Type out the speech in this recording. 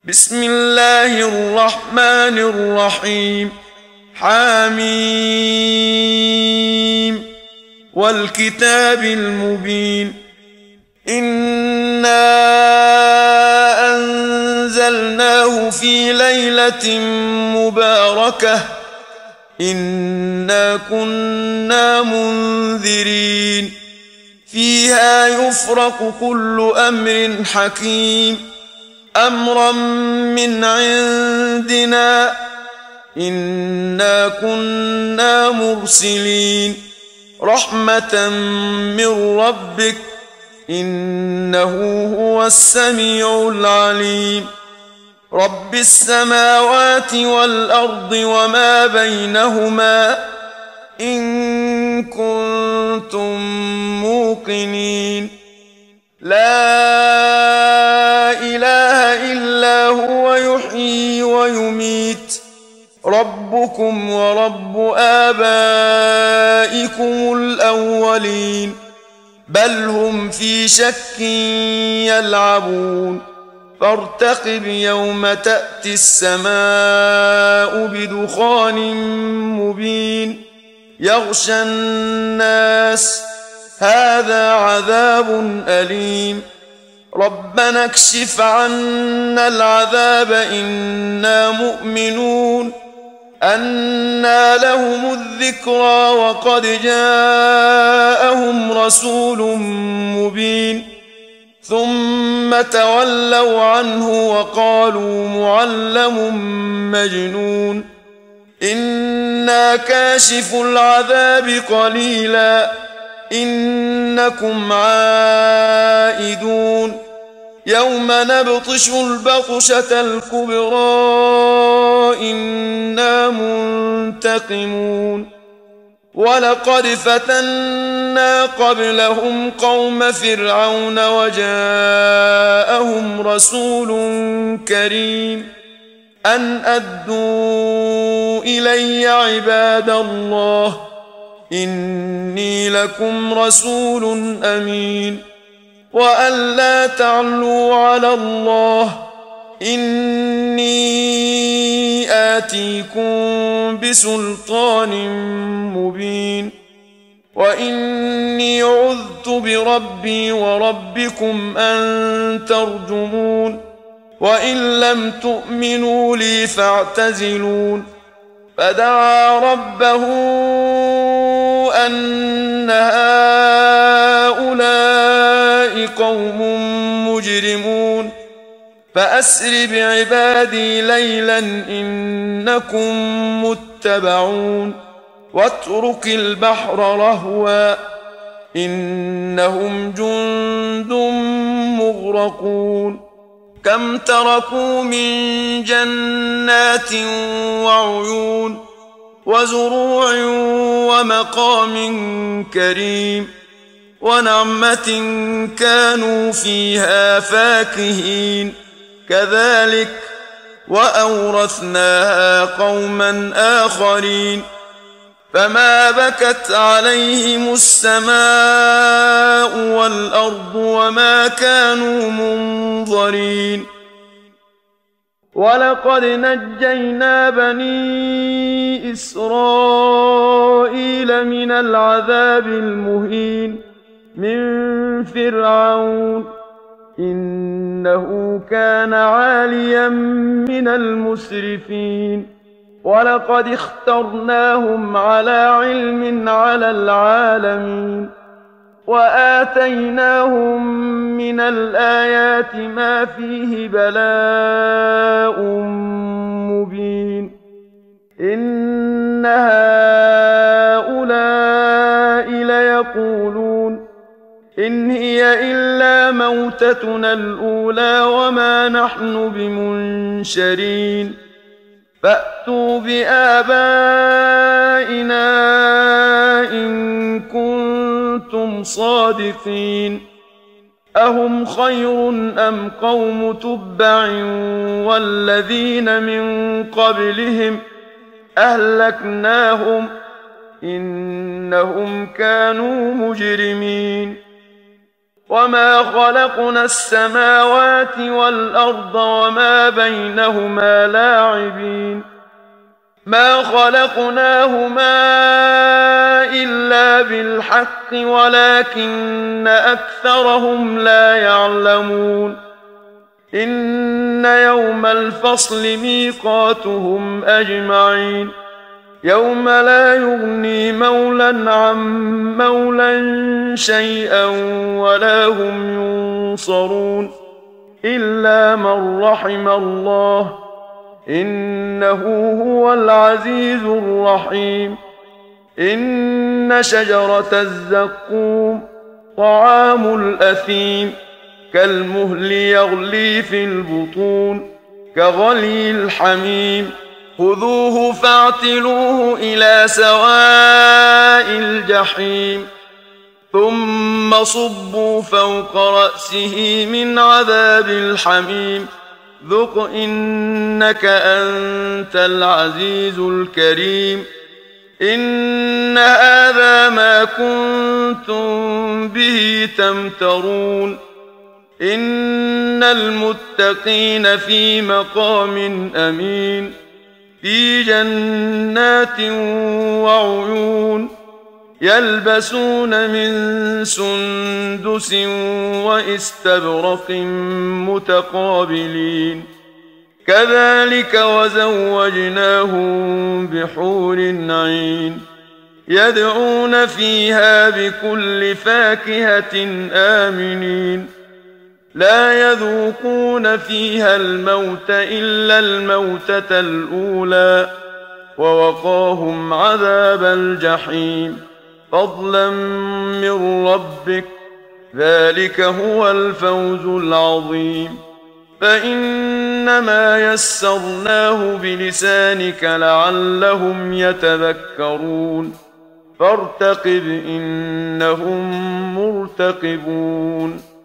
بسم الله الرحمن الرحيم. حميم والكتاب المبين. إنا أنزلناه في ليلة مباركة إنا كنا منذرين فيها يفرق كل أمر حكيم أمرا من عندنا إنا كنا مرسلين رحمة من ربك إنه هو السميع العليم. رب السماوات والأرض وما بينهما إن كنتم موقنين. لا إله إلا هو يحيي ويميت ربكم ورب آبائكم الأولين بل هم في شك يلعبون. فارتقب يوم تأتي السماء بدخان مبين يغشى الناس هذا عذاب أليم. ربنا اكشف عنا العذاب إنا مؤمنون. أنى لهم الذكرى وقد جاءهم رسول مبين ثم تولوا عنه وقالوا معلم مجنون. إنا كاشف العذاب قليلا إنكم عائدون. يوم نبطش البطشة الكبرى إنا منتقمون. ولقد فتنا قبلهم قوم فرعون وجاءهم رسول كريم أن أدوا إلي عباد الله إني لكم رسول أمين. وأن لا تعلوا على الله إني آتيكم بسلطان مبين. وإني عذت بربي وربكم أن ترجمون. وإن لم تؤمنوا لي فاعتزلون. فدعا ربه أن هؤلاء قوم مجرمون فأسر بعبادي ليلا إنكم متبعون. واترك البحر رهوا إنهم جند مغرقون. كم تركوا من جنات وعيون وزروع ومقام كريم ونعمة كانوا فيها فاكهين. كذلك وأورثناها قوما آخرين. فما بكت عليهم السماء والأرض وما كانوا منظرين. ولقد نجينا بني إسرائيل من العذاب المهين من فرعون إنه كان عاليا من المسرفين. ولقد اخترناهم على علم على العالمين وآتيناهم من الآيات ما فيه بلاء مبين. إن هؤلاء ليقولون إن هي إلا موتتنا الأولى وما نحن بمنشرين. فأتوا بآبائنا إن كنتم صادقين. أهم خير أم قوم تبع والذين من قبلهم وما خلقنا السماوات والأرض وما بينهما لاعبين ما خلقناهما إلا بالحق ولكن أكثرهم لا يعلمون إن يوم الفصل ميقاتهم أجمعين يوم لا يغني مولى عن مولى شيئا ولا هم ينصرون إلا من رحم الله إنه هو العزيز الرحيم إن شجرة الزقوم طعام الأثيم كالمهل يغلي في البطون كغلي الحميم خذوه فاعتلوه إلى سواء الجحيم ثم صبوا فوق رأسه من عذاب الحميم ذق إنك أنت العزيز الكريم إن هذا ما كنتم به تمترون إن المتقين في مقام أمين في جنات وعيون يلبسون من سندس واستبرق متقابلين كذلك وزوجناهم بحور عين يدعون فيها بكل فاكهة آمنين لا يذوقون فيها الموت إلا الموتة الأولى ووقاهم عذاب الجحيم فضلا من ربك ذلك هو الفوز العظيم فإنما يسرناه بلسانك لعلهم يتذكرون فارتقب إنهم مرتقبون